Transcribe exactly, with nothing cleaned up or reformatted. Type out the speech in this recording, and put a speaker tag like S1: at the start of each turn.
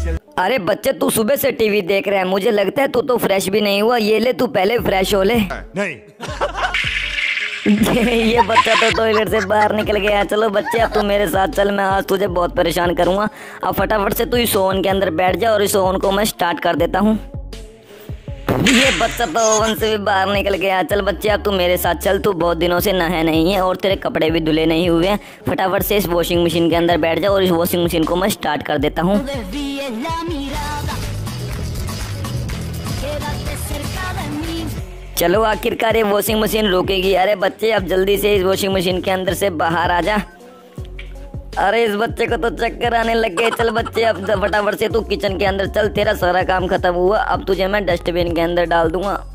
S1: अरे बच्चे तू सुबह से टीवी देख रहा है, मुझे लगता है तू तो फ्रेश भी नहीं हुआ। ये ले तू पहले फ्रेश हो ले।
S2: नहीं।
S1: ये बच्चा तो टॉयलेट से बाहर निकल गया। चलो बच्चे अब तू मेरे साथ चल, मैं आज तुझे बहुत परेशान करूंगा। अब फटाफट से तू इस ओवन के अंदर बैठ जा और इस ओवन को मैं स्टार्ट कर देता हूँ। ये बच्चा तो ओवन से भी बाहर निकल गया। चल बच्चे अब तू मेरे साथ चल, तू बहुत दिनों से नहाया नहीं है और तेरे कपड़े भी धुले नहीं हुए हैं। फटाफट से इस वॉशिंग मशीन के अंदर बैठ जा और इस वॉशिंग मशीन को मैं स्टार्ट कर देता हूँ। चलो आखिरकार ये वॉशिंग मशीन रुकेगी। अरे बच्चे अब जल्दी से इस वॉशिंग मशीन के अंदर से बाहर आ जा। अरे इस बच्चे को तो चक्कर आने लग गए। चल बच्चे अब फटाफट से तू किचन के अंदर चल, तेरा सारा काम खत्म हुआ। अब तुझे मैं डस्टबिन के अंदर डाल दूंगा।